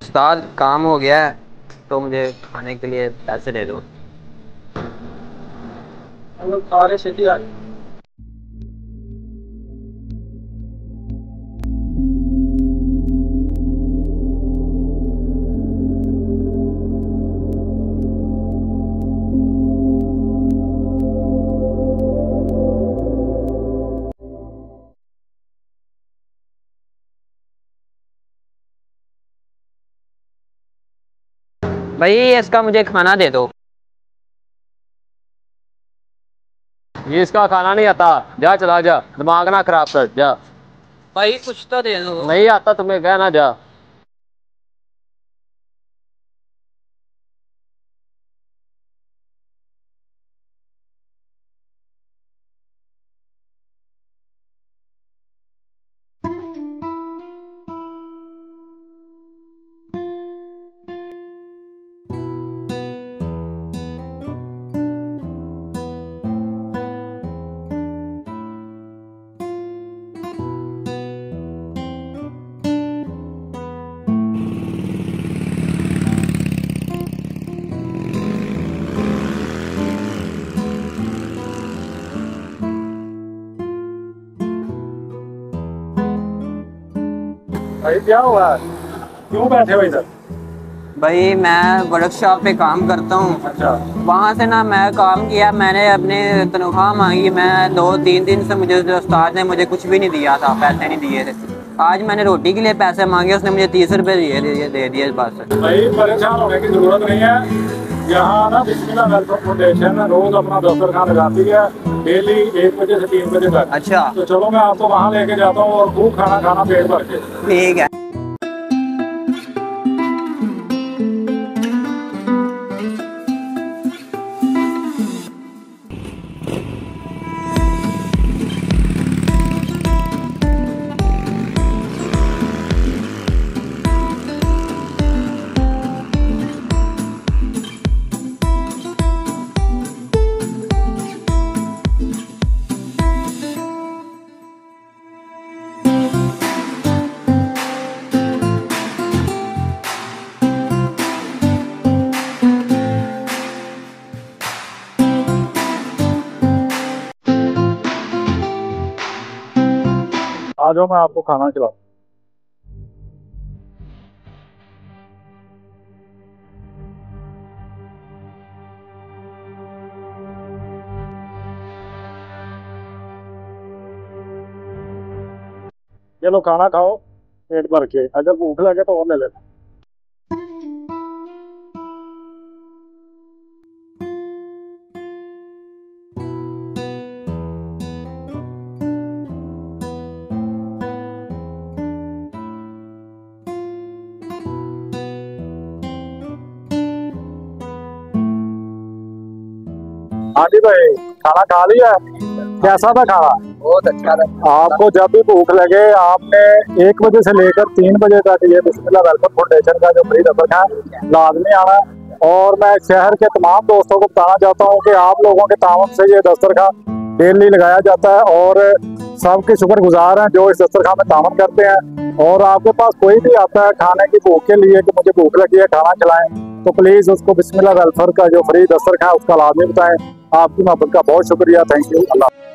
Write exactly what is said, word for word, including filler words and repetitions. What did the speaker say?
उस्ताद काम हो गया है तो मुझे खाने के लिए पैसे दे दो। सारे सिटी आ भाई इसका मुझे खाना दे दो। ये इसका खाना नहीं आता, जा चला जा, दिमाग ना खराब कर जा। भाई कुछ तो दे दो। नहीं आता तुम्हें, कह ना जा। भाई क्या हुआ, क्यों बैठे हो इधर? भाई मैं वर्कशॉप पे काम करता हूँ। अच्छा। वहाँ से ना मैं काम किया, मैंने अपनी तनख्वाह मांगी। मैं दो तीन दिन से मुझे उस्ताद ने मुझे कुछ भी नहीं दिया था, पैसे नहीं दिए थे। आज मैंने रोटी के लिए पैसे मांगे, उसने मुझे तीस रुपए दिए दिए दे दिए बस। भाई परेशान होने की जरूरत नहीं है। यहाँ ना बिस्मिल्लाह वेलफेयर फाउंडेशन रोज अपना दस्तरखान लगाती है, डेली एक बजे से तीन बजे तक। अच्छा तो चलो मैं आपको वहाँ लेके जाता हूँ और खूब खाना खाना पेट भर के। ठीक है। आ जाओ, मैं आपको खाना खिलाऊं। चलो खाना खाओ पेट भर के, अगर भूख लगे तो और ले लेना। हाँ जी भाई, खाना खा लिया? कैसा था खाना? बहुत अच्छा था। आपको जब भी भूख लगे आपने एक बजे से लेकर तीन बजे तक ये बिस्मिल्लाह वेलफेयर फाउंडेशन का जो फ्री दस्तरखान लाजमी आना। और मैं शहर के तमाम दोस्तों को बताना चाहता हूँ कि आप लोगों के तावन से ये दस्तरखान डेली लगाया जाता है और सबके शुक्रगुजार हैं जो इस दस्तरखान में तावन करते हैं। और आपके पास कोई भी आता है खाने की भूख के लिए कि मुझे भूख लगी है खाना खिलाएं, तो प्लीज उसको बिस्मिल्लाह वेलफेयर का जो फ्री दस्तरखान है उसका लाजमी बताएं। आपकी मोहब्बत का बहुत शुक्रिया, थैंक यू। अल्लाह।